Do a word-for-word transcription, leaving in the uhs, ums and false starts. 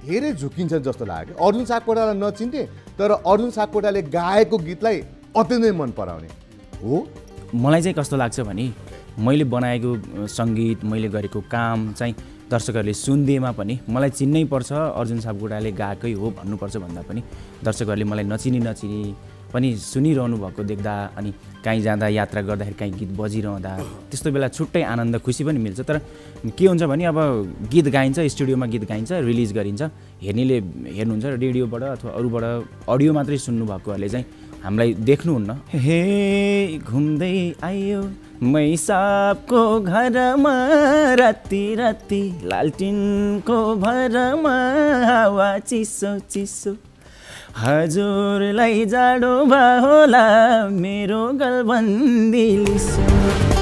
धेरै झुकिन्छ जस्तो लाग्यो। अर्जुन सापकोटालाई नचिन्ने तर अर्जुन सापकोटाले गाएको गीतलाई अत्यन्तै मन पराउने हो। मलाई चाहिँ कस्तो लाग्छ भने मैले बनाएको सङ्गीत मैले गरेको काम चाहिँ दर्शकहरूले सुन्दिएमा पनि मलाई चिन्नै पर्छ, अर्जुन सापकोटाले गाएकै हो भन्नुपर्छ भन्दा पनि दर्शकहरूले मलाई नचिनी नचिनी पनि सुनिरहनु भएको देख्दा अनि कहीँ जाँदा यात्रा गर्दाखेरि कहीँ गीत बजिरहँदा त्यस्तो बेला छुट्टै आनन्द खुसी पनि मिल्छ। तर के हुन्छ भने अब गीत गाइन्छ, स्टुडियोमा गीत गाइन्छ, रिलिज गरिन्छ, हेर्नेले हेर्नुहुन्छ, रेडियोबाट अथवा अरूबाट अडियो मात्रै सुन्नुभएकोहरूले चाहिँ हामीलाई देख्नुहुन्न। हे घुम्दै आयो मैसाबको घरमा राति राति लालटिनको भरमा हावा चिसो चिसो हजुरलाई जाडो भा होला मेरो गलबन्दी लिसो।